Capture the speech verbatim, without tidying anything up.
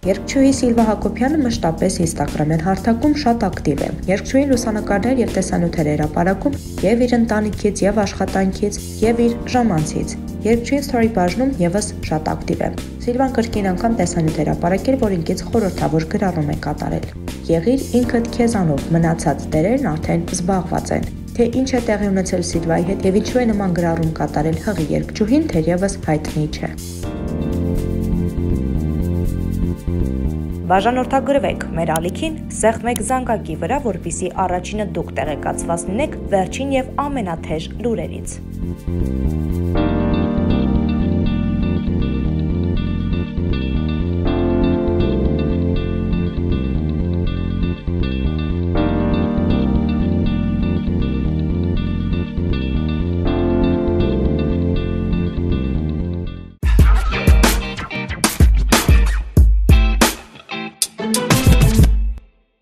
Երգչուհի Սիլվա Հակոբյանը մշտապես ինստագրամյան հարթակում շատ ակտիվ է։ Երգչուհին լուսանկարներ եւ տեսանյութեր հրապարակում եւ իր ընտանիքից եւ աշխատանքից եւ իր ժամանցից։ Երգչուհին սթորի բաժնում եւս շատ ակտիվ է։ Սիլվան կրկին անգամ տեսանյութեր հրապարակել, որ ինքից խորհրդավոր գրառում է կատարել։ Եղիր ինքդ քեզանով, մնացած դերերն արդեն զբաղված են։ Թե ինչ է տեղի ունեցել Սիլվայի հետ եւ ինչու է նման գրառում կատարել հղի երգչուհին, թերևս հայտնի չէ։ Բաժանորդագրվեք մեր ալիքին, սեղմեք զանգակի վրա, որպեսզի առաջինը դուք տեղեկացված լինեք վերջին եւ ամենաթեժ լուրերից։